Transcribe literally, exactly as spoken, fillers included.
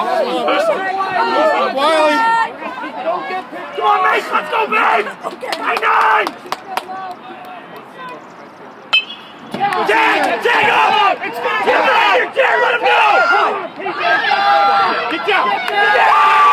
Wiley! Come on, Mace, let's go, babe! Nine, nine! Tag! Tag up! Get him out! Let him go! Get down! Get down!